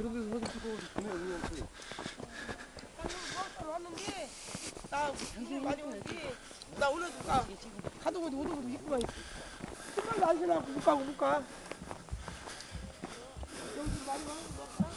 저런 데서 사진 찍어 보내 우리한테. 왔는데 나 무슨 많이 오지. 나 올려줄까? 가도 어디 오도 어디 있구만. 정말 날씨나 못 가. 여기 많이 와.